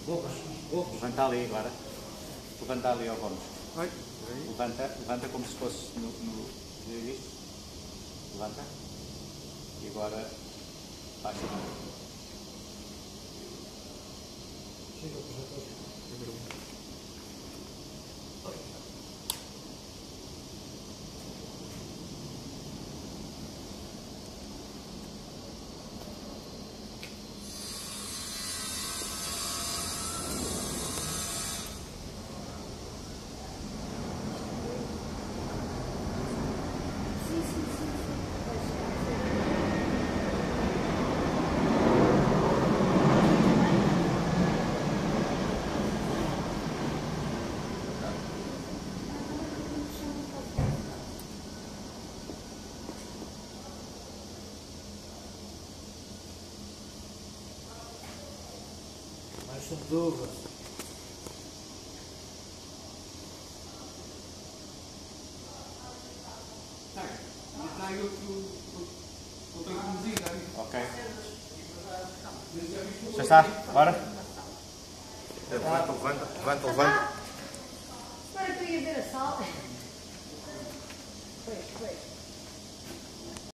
Levanta ali agora. Levanta ali ao Gomes. Levanta como se fosse no. Isto. Levanta. E agora baixa. Chega o projetor. Mais dúvida. Está aí outra cozinha. Ok. Já está? Bora? Levanta. Espera que eu ia ver a sala.